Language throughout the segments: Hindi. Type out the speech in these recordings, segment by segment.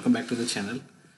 welcome back to the channel.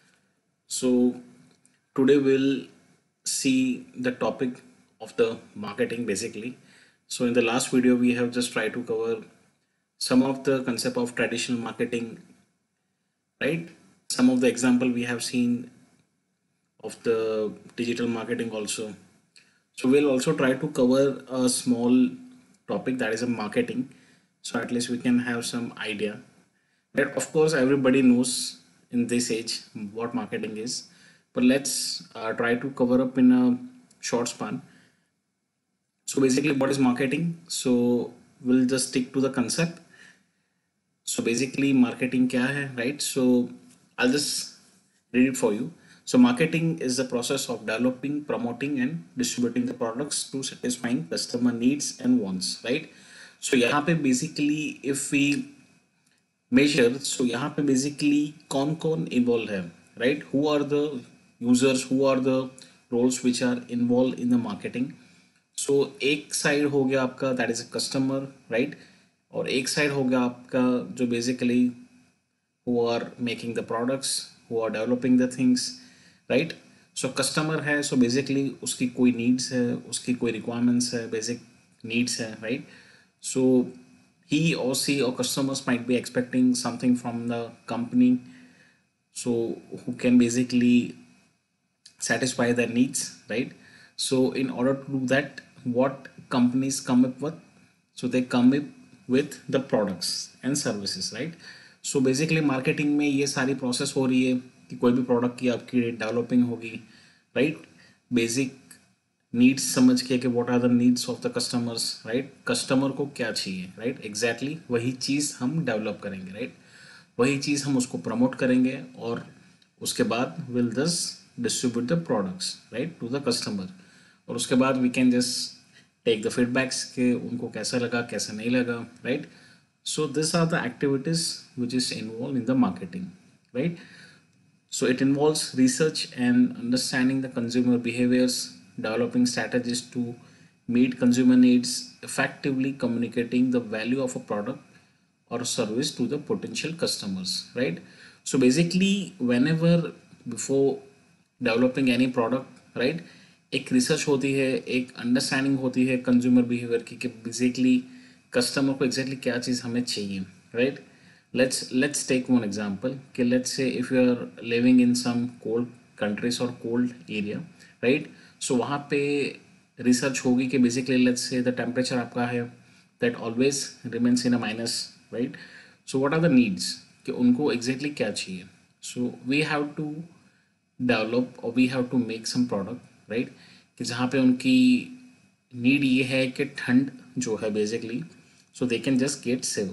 So today we'll see the topic of the marketing basically. So in the last video we have just tried to cover some of the concept of traditional marketing, right? Some of the example we have seen of the digital marketing also. So we'll also try to cover a small topic that is a marketing, so at least we can have some idea. Right? Of course, everybody knows in this age what marketing is, but let's try to cover up in a short span. So basically, what is marketing? So we'll just stick to the concept. So basically, marketing क्या है, right? So I'll just read it for you. So marketing is the process of developing, promoting, and distributing the products to satisfying customer needs and wants, right? So यहाँ पे basically if we measure, so यहाँ पे basically कौन कौन involved है, right? Who are the users? Who are the roles which are involved in the marketing? So एक साइड हो गया आपका that is a customer, right? और एक साइड हो गया आपका जो basically who are making the products, who are developing the things, right? So customer है, so basically उसकी कोई needs है, उसकी कोई requirements है, basic needs है, right? So he or she or customers might be expecting something from the company, so who can basically satisfy their needs, right? So in order to do that, what companies come up with? So they come up with the products and services, right? So basically marketing में ये सारी process हो रही है कि कोई भी product की आपकी developing होगी, right? Basic needs समझ के कि what are the needs of the customers, right? Customer को क्या चाहिए, right? Exactly वही चीज़ हम develop करेंगे, right? वही चीज़ हम उसको प्रमोट करेंगे और उसके बाद will thus distribute the products, right, to the customer. और उसके बाद we can just take the feedbacks के उनको कैसा लगा कैसा नहीं लगा, right? So this are the activities which is involve in the marketing, right? So it involves research and understanding the consumer behaviors, developing strategies to meet consumer needs, effectively communicating the value of a product or service to the potential customers, right? So basically whenever before developing any product, right, एक रिसर्च होती है, एक अंडरस्टैंडिंग होती है कंज्यूमर बिहेवियर की कि बेसिकली कस्टमर को एग्जैक्टली क्या चीज़ हमें चाहिए, right? Let's take one example. Okay, let's say if you are living in some cold countries or cold area, right? So वहाँ पे रिसर्च होगी कि basically let's say the temperature आपका है that always remains in a minus, right? So what are the needs कि उनको exactly क्या चाहिए? So we have to develop or we have to make some product, right? कि जहाँ पे उनकी नीड ये है कि ठंड जो है basically so they can just get safe.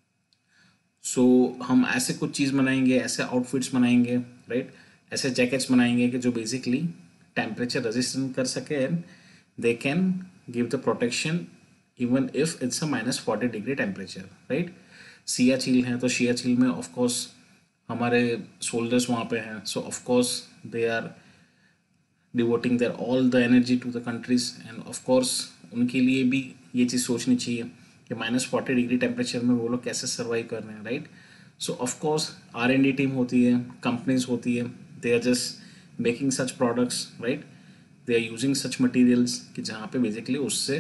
So हम ऐसे कुछ चीज़ बनाएंगे, ऐसे आउटफिट्स बनाएंगे, राइट? ऐसे जैकेट्स बनाएंगे कि जो बेसिकली टेम्परेचर रेजिस्टेंट कर सके and they can give the protection even if it's a -40 degree temperature, right? Siachen है तो सियाचिन में ऑफकोर्स हमारे सोल्जर्स वहाँ पे हैं, so of course they are devoting their all the energy to the countries and of course उनके लिए भी ये चीज़ सोचनी चाहिए कि -40 डिग्री टेम्परेचर में वो लोग कैसे सर्वाइव कर रहे हैं, right? So of course R&D team होती है, कंपनीज होती है, they are just making such products, right? They are using such materials कि जहाँ पे बेसिकली उससे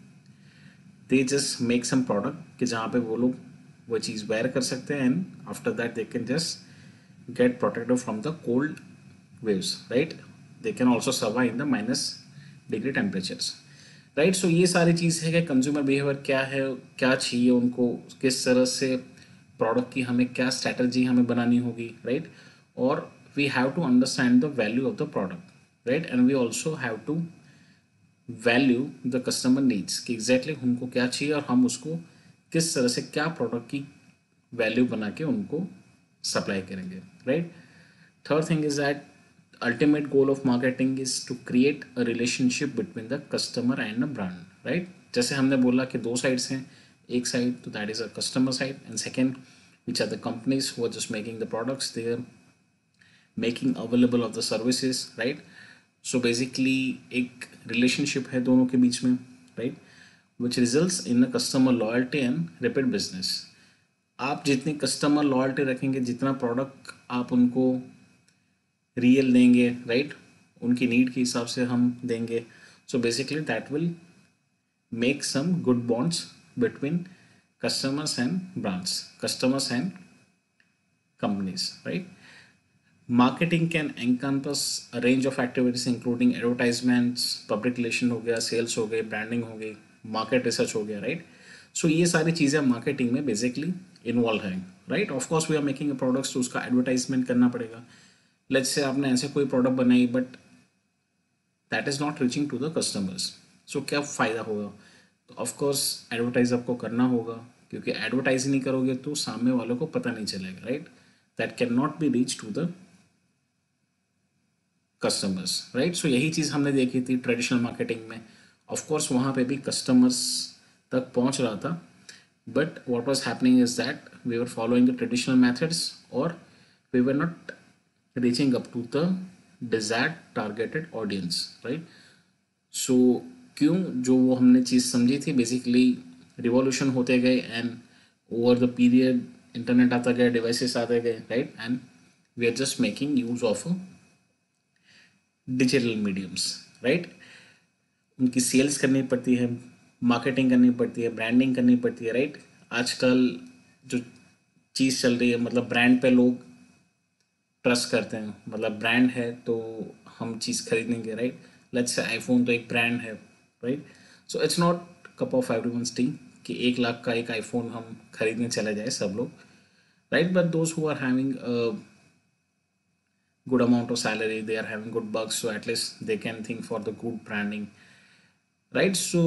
they just make some product कि जहाँ पे वो लोग वो चीज़ वेयर कर सकते हैं and after that they can just get protected from the cold waves, right? They can also survive in the -degree temperatures, right? सो ये सारी चीज़ है कि कंज्यूमर बिहेवियर क्या है, क्या चाहिए उनको, किस तरह से प्रोडक्ट की हमें क्या स्ट्रैटेजी हमें बनानी होगी, राइट? और we have to understand the value of the product, right? And we also have to value the customer needs कि एग्जैक्टली उनको क्या चाहिए और हम उसको किस तरह से क्या प्रोडक्ट की वैल्यू बना के उनको सप्लाई करेंगे, right? Third thing is that ultimate goal of marketing is to create a relationship between the customer and a brand, right? जैसे हमने बोला कि दो साइड्स हैं, एक साइड तो that is a customer side and second which are the companies who are just making the products, they are making available of the services, right? So basically एक relationship है दोनों के बीच में, right, which results in a customer loyalty and repeat business. आप जितनी कस्टमर लॉयल्टी रखेंगे, जितना प्रोडक्ट आप उनको रियल देंगे, राइट, उनकी नीड के हिसाब से हम देंगे, so basically that will make some good bonds between customers and brands, customers and companies, right? Marketing can encompass a range of activities including advertisements, public relation हो गया, sales हो गए, branding हो गई, market research हो गया, right? So ये सारी चीज़ें marketing में basically involve हैं, right? Of course we are making a products, तो उसका advertisement करना पड़ेगा. Let's say आपने ऐसे कोई product बनाई but that is not reaching to the customers, so क्या फ़ायदा होगा? तो ऑफ कोर्स एडवर्टाइज आपको करना होगा, क्योंकि एडवर्टाइज नहीं करोगे तो सामने वालों को पता नहीं चलेगा, right, that can not be reach to the customers, right. So यही चीज़ हमने देखी थी ट्रेडिशनल मार्केटिंग में. ऑफ कोर्स वहाँ पे भी कस्टमर्स तक पहुँच रहा था, but what was happening is that we were following the traditional methods और we were not reaching up to the desired targeted audience, right. So क्यों, जो वो हमने चीज़ समझी थी, बेसिकली रिवॉल्यूशन होते गए and over the period internet आता गया, डिवाइसेस आते गए, right, and we are just making use of digital mediums, right. उनकी सेल्स करनी पड़ती है, मार्केटिंग करनी पड़ती है, ब्रांडिंग करनी पड़ती है, राइट. आजकल जो चीज़ चल रही है, मतलब ब्रांड पे लोग ट्रस्ट करते हैं, मतलब ब्रांड है तो हम चीज़ खरीदेंगे, राइट. लेट्स से आईफोन तो एक ब्रांड है, right. So it's not cup of everyone's tea कि 1 लाख का एक आईफोन हम खरीदने चले जाए सब लोग, right. But those who are having good amount of salary, they are having good bucks, so at least they can think for the good branding, right. So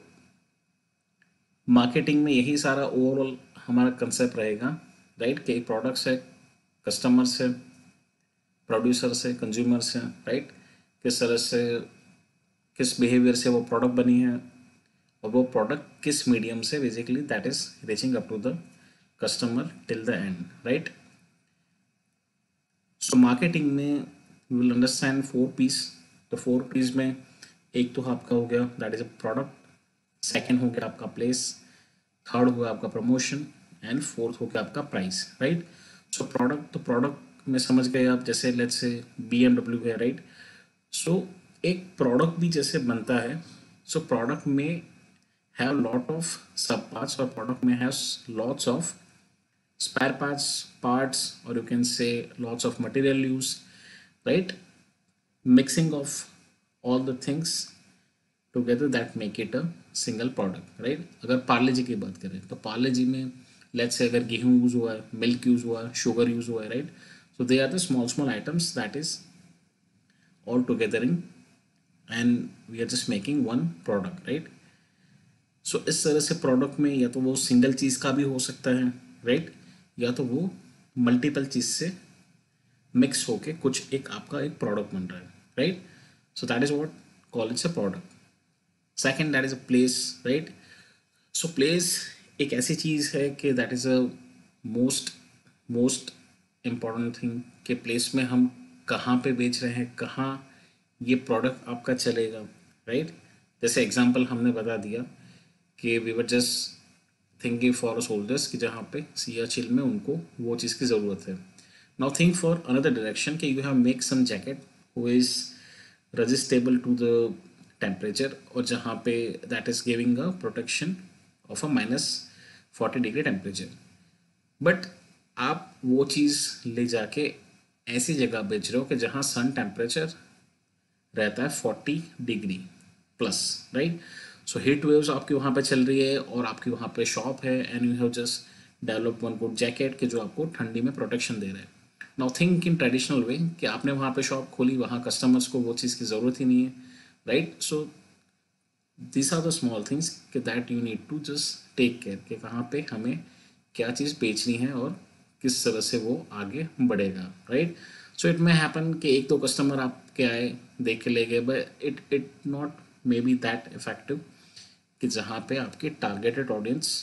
marketing में यही सारा ओवरऑल हमारा कंसेप्ट रहेगा, राइट, कि प्रोडक्ट से, कस्टमर से, प्रोड्यूसर से, कंज्यूमर से, राइट, किस तरह से, किस बिहेवियर से वो प्रोडक्ट बनी है और वो प्रोडक्ट किस मीडियम से basically that is reaching up to the customer till the end, right. So marketing में यू विल अंडरस्टैंड 4 पीस. तो 4 पीस में एक तो आपका हो गया that is a product, second हो गया आपका प्लेस, थर्ड हो गया आपका प्रमोशन एंड फोर्थ हो गया आपका प्राइस, राइट. सो प्रोडक्ट, तो प्रोडक्ट में समझ गए आप, जैसे लेट्स से BMW है, राइट. सो एक प्रोडक्ट भी जैसे बनता है, सो प्रोडक्ट में have lot of sub parts और प्रोडक्ट में have lots of spare parts, or you can say lots of material use, right, mixing of all the things together that make it a single product, right. अगर पार्ले जी की बात करें तो पार्ले जी में लेट्स से अगर गेहूं यूज हुआ है, मिल्क यूज हुआ है, शुगर यूज हुआ है, right. So they are the small small items that is all togethering and we are just making one product, right. So इस तरह से प्रोडक्ट में या तो वो सिंगल चीज़ का भी हो सकता है, राइट, या तो वो मल्टीपल चीज़ से मिक्स होके कुछ एक आपका एक प्रोडक्ट बन रहा है, right. So that is what call it's a product. Second that is a place, right. So place एक ऐसी चीज़ है कि that is a most most important thing कि प्लेस में हम कहाँ पे बेच रहे हैं, कहाँ ये प्रोडक्ट आपका चलेगा, राइट. जैसे एग्जांपल हमने बता दिया कि we were just thinking for soldiers कि जहाँ पे सियाचिन में उनको वो चीज़ की ज़रूरत है. Now think for another direction कि you have make some jacket who is resistible to the temperature, और जहाँ पे that is giving a protection of a -40 degree temperature. But आप वो चीज़ ले जाके ऐसी जगह बेच रहे हो कि जहाँ सन टेम्परेचर रहता है 40 degree plus, right. So heat waves आपकी वहाँ पे चल रही है और आपकी वहाँ पे शॉप है and you have just develop one good jacket कि जो आपको ठंडी में प्रोटेक्शन दे रहा है. Now think in traditional way कि आपने वहाँ पे शॉप खोली, वहाँ कस्टमर्स को वो चीज़ की ज़रूरत ही नहीं है, right. So this are the small things कि that you need to just take care कि कहाँ पे हमें क्या चीज़ बेचनी है और किस तरह से वो आगे बढ़ेगा, right. So it may happen कि एक दो कस्टमर आपके आए, देख के ले गए, but it not may be that effective कि जहाँ पे आपके टारगेटेड ऑडियंस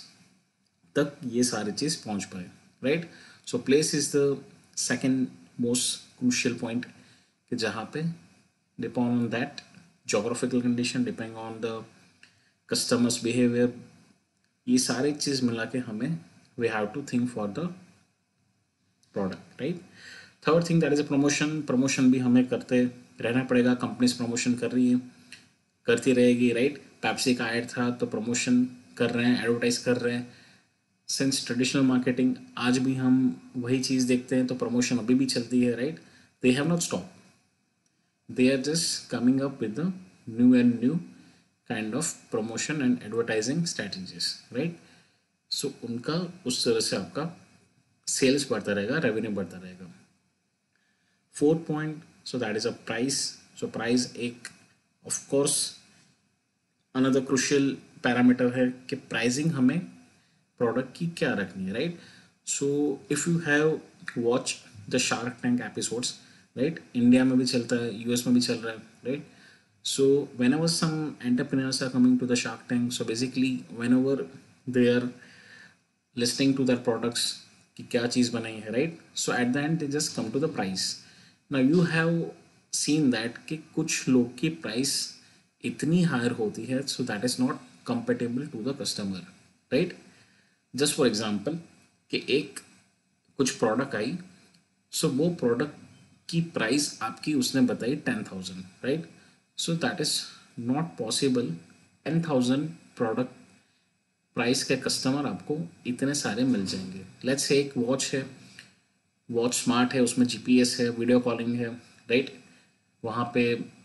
तक ये सारी चीज़ पहुँच पाए, right. So place is the second most crucial point कि जहाँ पे depend on that geographical condition, depend on the customers behaviour, ये सारी चीज़ मिला के हमें we have to think for the product, right? Third thing that is a promotion. Promotion भी हमें करते रहना पड़ेगा. कंपनीज प्रमोशन कर रही है, करती रहेगी, राइट? पैप्सी का ऐड था तो प्रमोशन कर रहे हैं, एडवर्टाइज कर रहे हैं. सिंस ट्रेडिशनल मार्केटिंग आज भी हम वही चीज़ देखते हैं तो प्रमोशन अभी भी चलती है, right? They have not stop. They are just coming up with the new and new kind of promotion and advertising strategies, right? So उनका उस तरह से आपका सेल्स बढ़ता रहेगा, रेवेन्यू बढ़ता रहेगा. Fourth point, so that is a price. So price एक of course another crucial parameter है कि प्राइसिंग हमें प्रोडक्ट की क्या रखनी है, right? So if you have watch the Shark Tank episodes, right? India में भी चलता है, यूएस में भी चल रहा है, right? So whenever some entrepreneurs are coming to the Shark Tank, so basically whenever they are listing to their products कि क्या चीज़ बनाई है, right? So at the end they just come to the price. Now you have seen that कि कुछ लोग की प्राइस इतनी हायर होती है, so that is not compatible to the customer, right? Just for example कि एक कुछ प्रोडक्ट आई, सो वो प्रोडक्ट की प्राइस आपकी उसने बताई 10,000, right? So that is not possible. 10,000 product price के कस्टमर आपको इतने सारे मिल जाएंगे. लेट्स से एक वॉच है, वॉच स्मार्ट है, उसमें जीपीएस है, वीडियो कॉलिंग है, राइट? वहाँ पे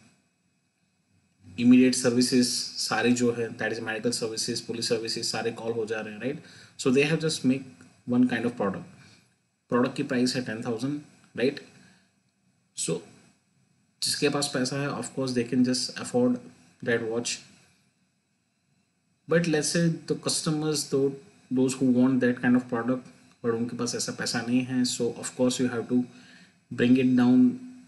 इमीडिएट सर्विसेज सारे जो है, that is medical services, police services, सारे कॉल हो जा रहे हैं, right? So they have just make one kind of product. Product की प्राइस है 10,000, राइट? सो जिसके पास पैसा है of course they can just afford that watch. But let's say the customers, those those who want that kind of product, but उनके पास ऐसा पैसा नहीं है, so of course you have to bring it down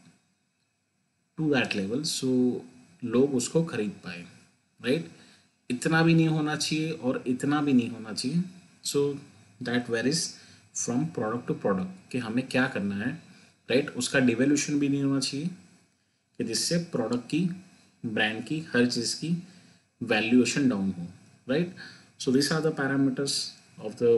to that level so लोग उसको खरीद पाए, राइट? इतना भी नहीं होना चाहिए और इतना भी नहीं होना चाहिए. So that varies from product to product कि हमें क्या करना है, राइट? उसका डिवेल्यूशन भी नहीं होना चाहिए कि जिससे प्रोडक्ट की, ब्रांड की, हर चीज़ की वैल्यूएशन डाउन हो, right? So this are the parameters of the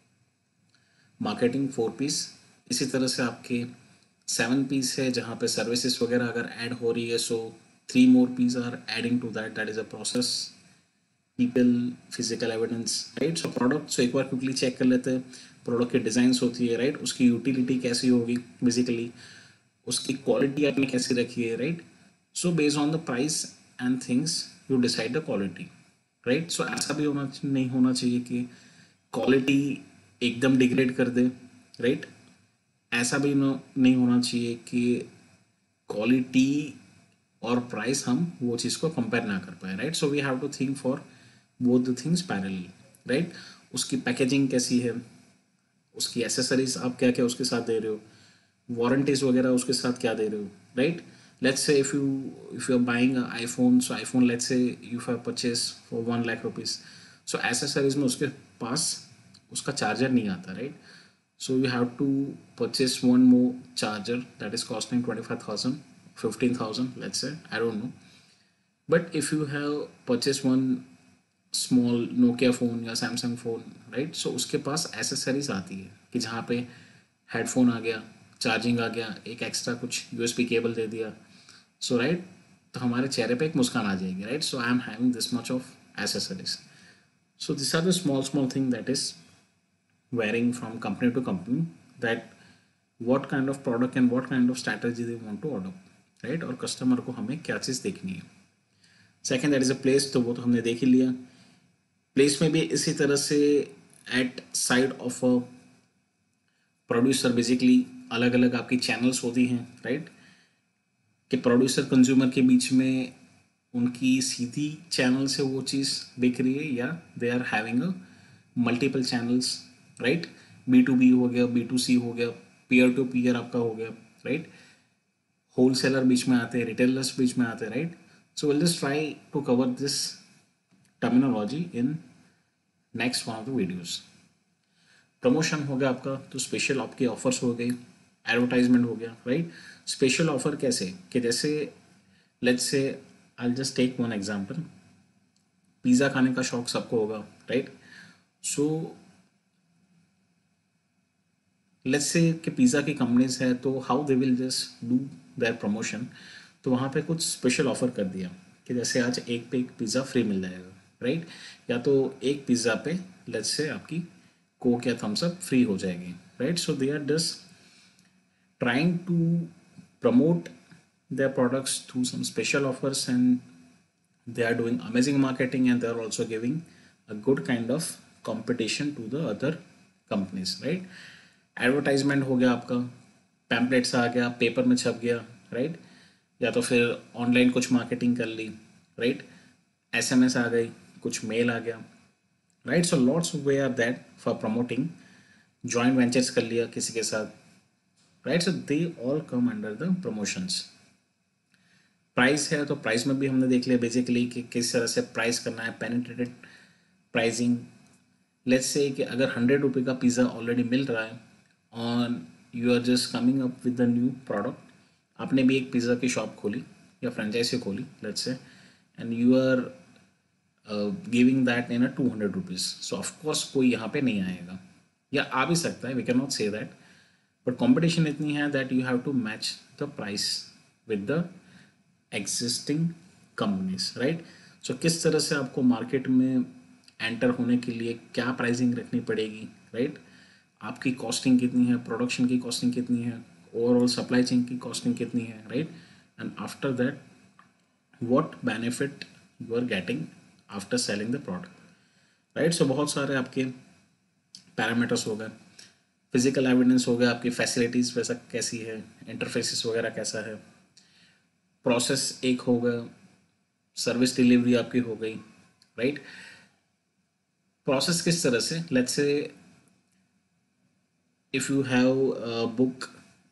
marketing 4 P's. इसी तरह से आपके 7 पीस है जहाँ पे सर्विसेज वगैरह अगर ऐड हो रही है, so 3 more P's are adding to that. That is a process, people, physical evidence, right? So product, so एक बार क्विकली चेक कर लेते हैं. प्रोडक्ट की डिज़ाइंस होती है, राइट? उसकी यूटिलिटी कैसी होगी, बेसिकली उसकी क्वालिटी आपने कैसी रखी है, right? So based on the price and things you decide the quality, right? So ऐसा भी नहीं होना चाहिए कि क्वालिटी एकदम डिग्रेड कर दे, राइट? ऐसा भी नहीं होना चाहिए कि क्वालिटी और प्राइस हम वो चीज़ को कंपेयर ना कर पाए, right? So we have to think for both the things parallelly, right? उसकी पैकेजिंग कैसी है, उसकी एसेसरीज आप क्या क्या उसके साथ दे रहे हो, वारंटीज वगैरह उसके साथ क्या दे रहे हो, right? Let's say if you are buying an iPhone, so iPhone, let's say you have purchased for 1 lakh rupees, so accessories में उसके पास उसका चार्जर नहीं आता, right? So you have to purchase one more charger that is costing 25,000, 15,000, let's say, I don't know. But if you have purchased one small Nokia phone या Samsung phone, right? So उसके पास एसेसरीज आती है कि जहाँ पे हेडफोन आ गया, चार्जिंग आ गया, एक एक्स्ट्रा कुछ यूएसबी केबल दे दिया, सो राइट? तो हमारे चेहरे पे एक मुस्कान आ जाएगी, right? So I am having this much of accessories. So these are the small thing that is varying from company to company, that what kind of product and what kind of strategy they want to adopt, right? और कस्टमर को हमें क्या चीज़ देखनी है. Second that is a place, तो वो तो हमने देख ही लिया. प्लेस में भी इसी तरह से at side of a producer basically अलग अलग आपकी चैनल्स होती हैं, राइट? कि प्रोड्यूसर कंज्यूमर के बीच में उनकी सीधी चैनल से वो चीज़ बिक रही है या they are having a multiple channels, right? B2B हो गया, B2C हो गया, पीयर टू पीयर आपका हो गया, राइट? होलसेलर बीच में आते हैं, रिटेलर्स बीच में आते हैं, right? So will just try to cover this terminology in next one of the videos. Promotion हो गया आपका, तो स्पेशल आपके ऑफर्स हो गए, एडवर्टाइजमेंट हो गया, राइट? स्पेशल ऑफर कैसे कि जैसे let's say I just take one example, pizza खाने का शौक सबको होगा, राइट? सो लेट्स से कि पिज़्ज़ा की कंपनीज है, तो how they will just do their promotion. तो वहाँ पे कुछ स्पेशल ऑफर कर दिया कि जैसे आज एक पे एक पिज़्ज़ा फ्री मिल जाएगा, राइट। या तो एक पिज़्ज़ा पे लेट्स से आपकी कोक या थम्स अप फ्री हो जाएगी, right. So they are just trying to promote their products through some special offers, and they are doing amazing marketing, and they are also giving a good kind of competition to the other companies, right। Advertisement हो गया आपका, पैम्पलेट्स आ गया, पेपर में छप गया, राइट। या तो फिर ऑनलाइन कुछ मार्केटिंग कर ली, राइट। एसएमएस आ गई, कुछ मेल आ गया, right. So lots ways are that for promoting. Joint ventures कर लिया किसी के साथ, right. So they all come under the promotions. Price है तो प्राइस में भी हमने देख लिया बेसिकली कि किस तरह से प्राइस करना है, पेनिट्रेटेड प्राइसिंग। लेट्स से कि अगर 100 रुपये का पिज़्ज़ा ऑलरेडी मिल रहा है और you are just coming up with the new product, आपने भी एक पिज़्ज़ा की शॉप खोली या फ्रेंचाइजी खोली let's say, and you are giving that in 200 rupees. So of course कोई यहाँ पे नहीं आएगा, या आ भी सकता है, we can not say that, but competition इतनी है that you have to match the price with the existing companies, right. So किस तरह से आपको मार्केट में एंटर होने के लिए क्या प्राइसिंग रखनी पड़ेगी, राइट। आपकी कॉस्टिंग कितनी है, प्रोडक्शन की कॉस्टिंग कितनी है, ओवरऑल सप्लाई चेन की कॉस्टिंग कितनी है, right. And after that what benefit you are getting after selling the product, right. So बहुत सारे आपके पैरामीटर्स हो गए, फिजिकल एविडेंस हो गया, आपकी फैसिलिटीज़ वैसा कैसी है, इंटरफेसिस वगैरह कैसा है, प्रोसेस एक हो गया, सर्विस डिलीवरी आपकी हो गई, राइट। प्रोसेस किस तरह से, let's say if you have book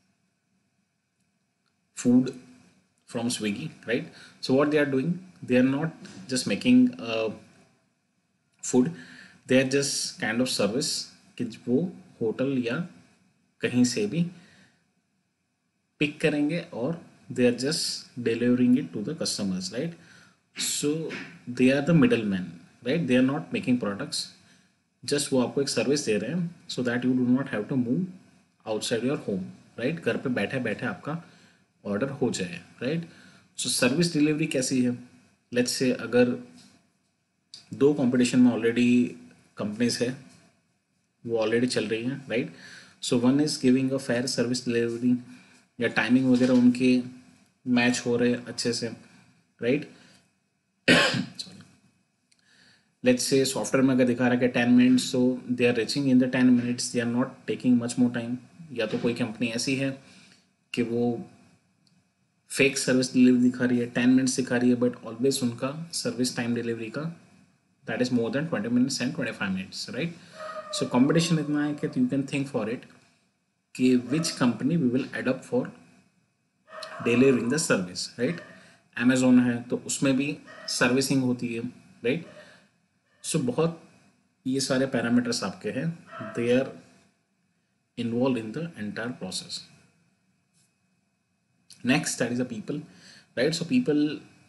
food from Swiggy, right? So what they are doing, they are not just making food, they are just kind of service कि वो होटल या कहीं से भी पिक करेंगे और they are just delivering it to the customers, right? So they are the middleman, right? They are not making products, just वो आपको एक सर्विस दे रहे हैं so that you do not have to move outside your home, right? घर पे बैठे बैठे आपका ऑर्डर हो जाए, राइट। सो सर्विस डिलीवरी कैसी है, लेट्स से अगर दो कंपटीशन में ऑलरेडी कंपनीज है, वो ऑलरेडी चल रही हैं, right. So one is giving a fair service delivery, या टाइमिंग वगैरह उनके मैच हो रहे अच्छे से, राइट। लेट्स से सॉफ्टवेयर में अगर दिखा रहा है कि 10 मिनट्स, तो they are reaching in the 10 minutes, they are not taking much more time. या तो कोई कंपनी ऐसी है कि वो फेक सर्विस डिलीवरी दिखा रही है, 10 मिनट्स दिखा रही है, बट ऑलवेज उनका सर्विस टाइम डिलीवरी का that is more than 20 minutes and 25 minutes, right. So competition इतना है कि you can think for it कि which company we will adapt for delivering the service, right. Amazon है तो उसमें भी सर्विसिंग होती है, राइट। सो बहुत ये सारे पैरामीटर्स आपके हैं, they are involve in the entire process. Next that is a people, right. So people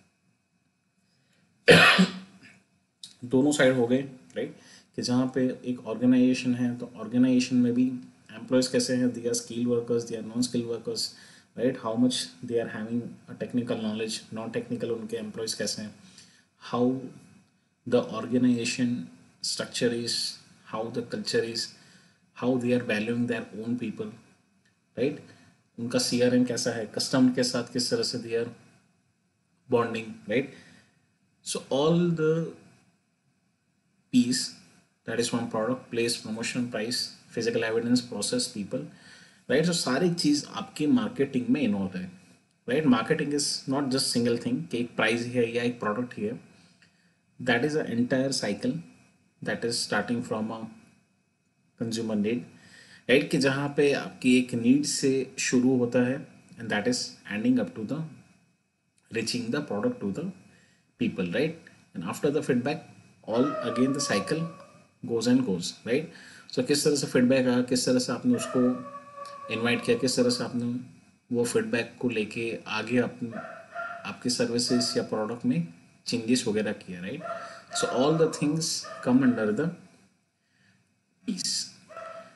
दोनों साइड हो गए, राइट। कि जहाँ पे एक ऑर्गेनाइजेशन है तो ऑर्गेनाइजेशन में भी एम्प्लॉयज़ कैसे हैं, they are skill workers, they are non skill workers, right. How much they are having a technical knowledge, non technical उनके एम्प्लॉयज़ कैसे हैं, how the organisation structure is, how the culture is, how they are valuing their own people, right. उनका CRM कैसा है, कस्टमर के साथ किस तरह से they are bonding, right. So all the piece, that is from product, place, promotion, price, physical evidence, process, people, right। so सारी चीज़ आपकी मार्केटिंग में इन्वॉल्व है, right. Marketing is not just single thing कि एक प्राइस ही है या एक प्रोडक्ट ही है, that is a entire cycle that is starting from a consumer need, right. कि जहाँ पे आपकी एक नीड से शुरू होता है and that is ending up to the reaching the product to the people, right। and after the feedback all again the cycle goes and goes, right। so किस तरह से फीडबैक आया, किस तरह से आपने उसको इनवाइट किया, किस तरह से आपने वो फीडबैक को लेके आगे अपने आपकी सर्विसेज या प्रोडक्ट में चेंजेस वगैरह किया, right. So all the things come under the P's,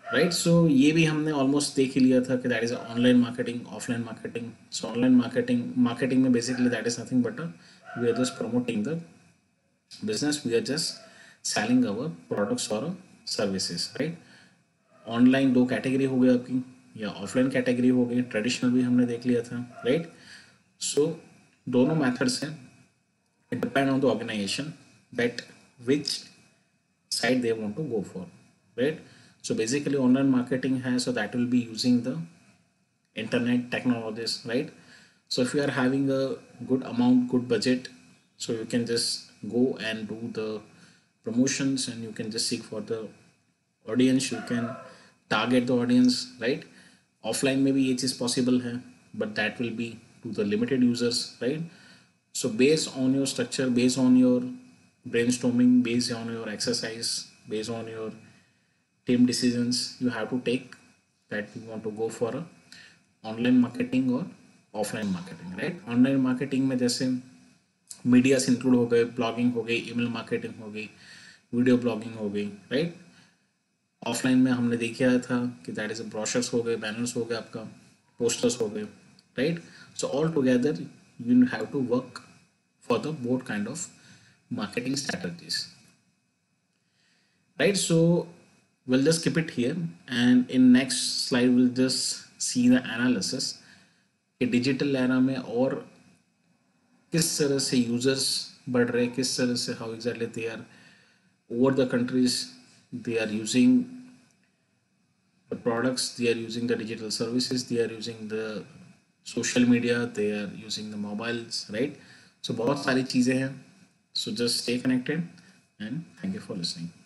right. सो ये भी हमने ऑलमोस्ट देख ही लिया था कि that is online marketing, offline marketing. So online marketing में basically that is nothing but we are just promoting the business, we are just selling our products or services, right? Online दो कैटेगरी हो गई आपकी, या ऑफलाइन कैटेगरी हो गई, ट्रेडिशनल भी हमने देख लिया था, राइट। सो दोनों मेथड्स हैं, it depend on the organisation that which side they want to go for, right? So basically online marketing has, so that will be using the internet technologies, right? So if you are having a good amount, good budget, so you can just go and do the promotions and you can just seek for the audience, you can target the audience, right? Offline maybe it is possible hai, but that will be to the limited users, right? So based on your structure, based on your brainstorming, based on your exercise, based on your team decisions, you have to take that you want to go for a online marketing और offline marketing, right. Online marketing में जैसे मीडिया से इंक्लूड हो गए, ब्लॉगिंग हो गई, ईमेल मार्केटिंग हो गई, वीडियो ब्लॉगिंग हो गई, राइट। ऑफलाइन में हमने देखा था कि दैट इज ब्रोशर्स हो गए, बैनर्स हो गए, आपका पोस्टर्स हो गए, right. So all together you have to work for the both kind of marketing strategies, right? So we'll just keep it here, and in next slide we'll just see the analysis कि डिजिटल एरा में और किस तरह से यूजर्स बढ़ रहे हैं, किस तरह से how exactly they are over the countries, they are using the products, they are using the digital services, they are using the social media, they are using the mobiles, right. So बहुत सारी चीज़ें हैं। So just stay connected and thank you for listening.